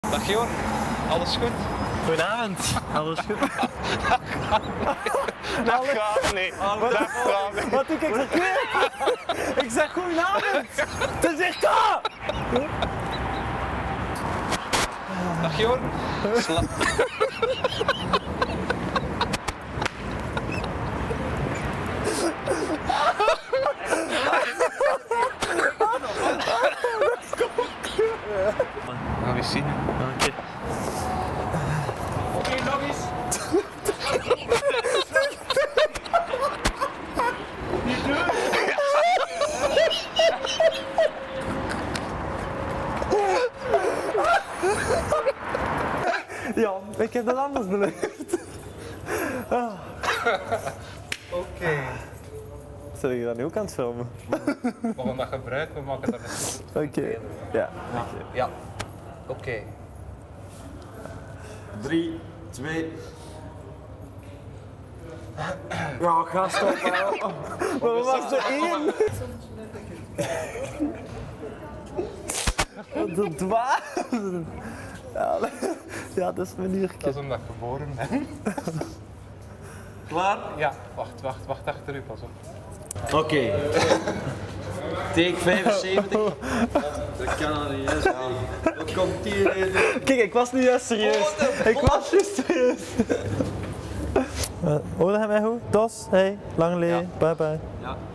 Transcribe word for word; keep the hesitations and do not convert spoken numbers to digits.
Dag Jorn, alles goed? Goedenavond, alles goed? Dat gaat niet, dat gaat niet. Wat doe ik verkeerd? Ik zeg goedenavond! Het is echt dat! Dag Jorn. Sla We gaan eens zien. Oké. Oké, nog eens. Niet doen. Ja, ik heb dat anders beleefd. Ah. Oké. Okay. Zet je dat nu ook aan het filmen? We gaan dat gebruiken, we maken dat een... Oké. Okay. Ja. Ja. Ja. Oké. Okay. drie, twee. Ja, ga stoppen. Maar we was er één. De dwaas. Ja, ja, dat is mijn Dat niertje. is omdat ik geboren ben. Klaar? Ja, wacht, wacht, wacht achter u, pas op. Oké. Okay. Take vijfenzeventig. Dat kan niet, hè? Wat komt hier in? Kijk, ik was nu juist serieus. Ik was juist serieus. Uh, hoorde hij mij goed? Dos, hey, lang leven, Ja. bye bye. Ja.